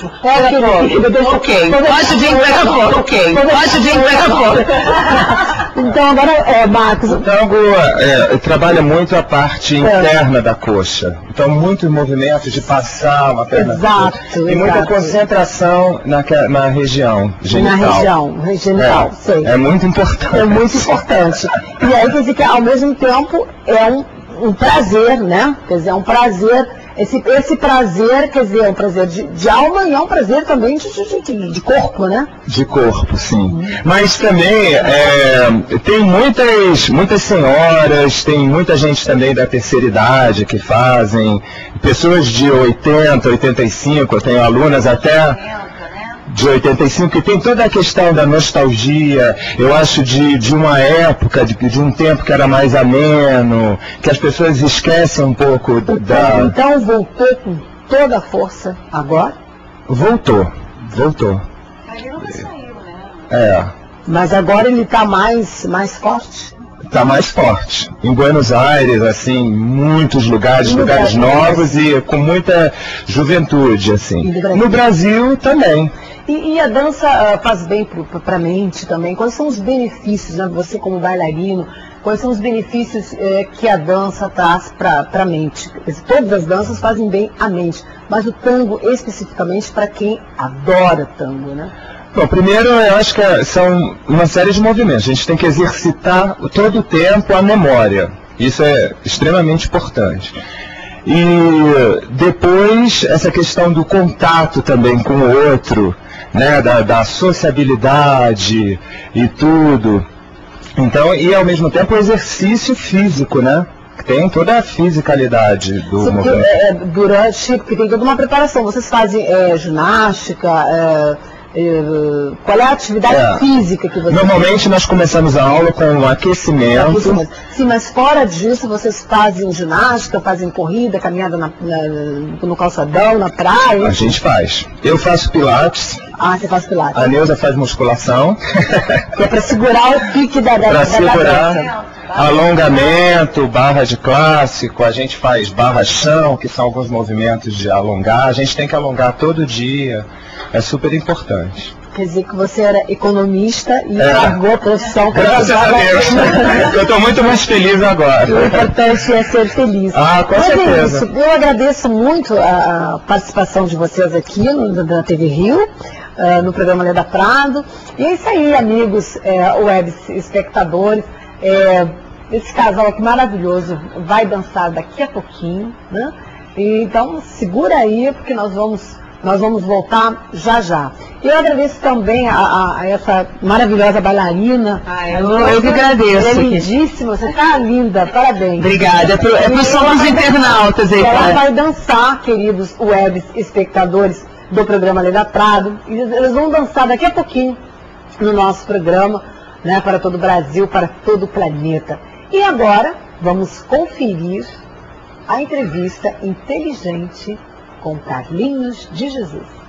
Ok, pode vir pegar fogo, ok, pode vir pegar fogo. Então agora, Marcos... O tango trabalha muito a parte interna da coxa. Então muitos movimentos de passar uma perna. Exato, e muita concentração na região genital. Na região genital, sei. É muito importante. É muito importante. E aí quer dizer que ao mesmo tempo é um prazer, né? Quer dizer, é um prazer... Esse prazer, quer dizer, é um prazer de alma e é um prazer também de corpo, né? De corpo, sim. Mas também tem muitas senhoras, tem muita gente também da terceira idade que fazem, pessoas de 80, 85, eu tenho alunas até... de 85, que tem toda a questão da nostalgia, eu acho de uma época, de um tempo que era mais ameno, que as pessoas esquecem um pouco da... Então voltou com toda a força agora? Voltou. Ele nunca saiu, né? Mas agora ele está mais forte? Está mais forte. Em Buenos Aires, assim, muitos lugares novos e com muita juventude, assim. No Brasil também. E a dança faz bem para a mente também? Quais são os benefícios, né? Você como bailarino, quais são os benefícios que a dança traz para a mente? Todas as danças fazem bem à mente, mas o tango especificamente para quem adora tango, né? Bom, primeiro eu acho que são uma série de movimentos. A gente tem que exercitar todo o tempo a memória. Isso é extremamente importante. E depois essa questão do contato também com o outro, né, da sociabilidade e tudo. Então, e ao mesmo tempo o exercício físico, né? Tem toda a fisicalidade do movimento. Porque tem toda uma preparação. Vocês fazem ginástica, qual é a atividade física que vocês Normalmente nós começamos a aula com um aquecimento. Sim, mas fora disso vocês fazem ginástica, fazem corrida, caminhada no calçadão, na praia? A gente faz. Eu faço pilates. Ah, você faz pilates. A Neuza faz musculação. Que é para segurar o pique da segurar. Alongamento, barra de clássico, a gente faz barra chão, que são alguns movimentos de alongar. A gente tem que alongar todo dia. É super importante. Quer dizer que você era economista e largou a profissão. Graças a Deus. Eu estou muito mais feliz agora. O importante é ser feliz. Ah, com certeza. É isso. Eu agradeço muito a participação de vocês aqui na TV Rio, no programa Leda Prado. E é isso aí, amigos, web espectadores. Esse casal aqui maravilhoso vai dançar daqui a pouquinho, né? E, então segura aí, porque nós vamos voltar já já. E eu agradeço também a essa maravilhosa bailarina. Eu que agradeço. É lindíssima, você está linda, parabéns. Obrigada, é para os internautas aí. Ela vai dançar, queridos web espectadores do programa Leda Prado. E eles vão dançar daqui a pouquinho no nosso programa, né, para todo o Brasil, para todo o planeta. E agora vamos conferir a entrevista inteligente com Carlinhos de Jesus.